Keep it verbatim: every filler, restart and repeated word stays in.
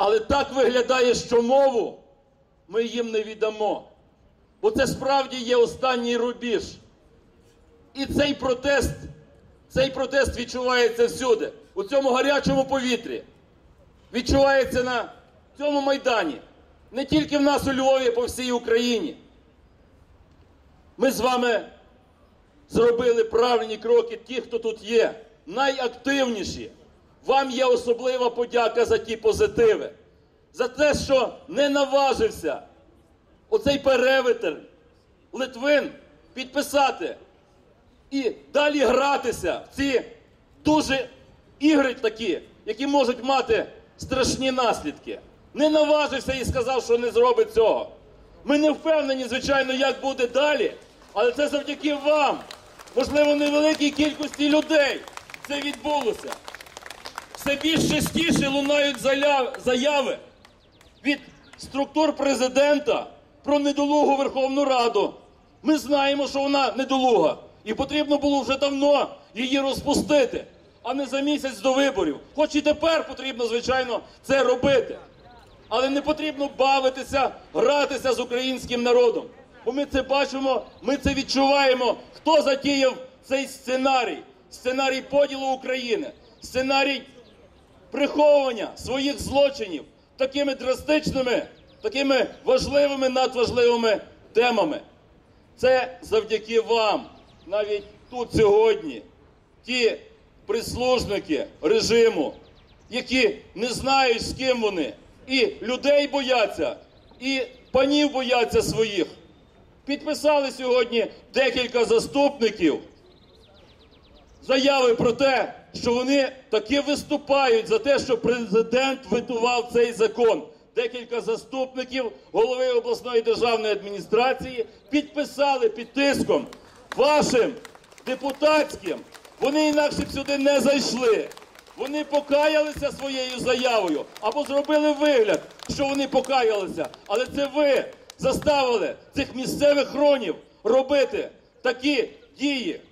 Але так виглядає, що мову ми їм не віддамо. Бо це справді є останній рубіж. І цей протест, цей протест відчувається всюди. У цьому гарячому повітрі. Відчувається на цьому Майдані. Не тільки в нас у Львові, по всій Україні. Ми з вами зробили правильні кроки, ті, хто тут є, найактивніші. Вам є особлива подяка за ті позитиви. За те, що не наважився оцей перевертень Литвин підписати і далі гратися в ці дуже ігри такі, які можуть мати страшні наслідки. Не наважився і сказав, що не зробить цього. Ми не впевнені, звичайно, як буде далі, але це завдяки вам, можливо, невеликій кількості людей це відбулося. Все більш частіше лунають заяви від структур президента про недолугу Верховну Раду. Ми знаємо, що вона недолуга, і потрібно було вже давно її розпустити, а не за місяць до виборів. Хоч і тепер потрібно, звичайно, це робити. Але не потрібно бавитися, гратися з українським народом. Бо ми це бачимо, ми це відчуваємо, хто затіяв цей сценарій. Сценарій поділу України, сценарій приховування своїх злочинів такими драстичними, такими важливими, надважливими темами. Це завдяки вам, навіть тут сьогодні, ті прислужники режиму, які не знають, з ким вони, і людей бояться, і панів бояться своїх. Підписали сьогодні декілька заступників заяви про те, що вони таки виступають за те, що президент ветував цей закон. Декілька заступників голови обласної державної адміністрації підписали під тиском вашим депутатським. Вони інакше б сюди не зайшли. Вони покаялися своєю заявою або зробили вигляд, що вони покаялися. Але це ви заставили цих місцевих хронів робити такі дії.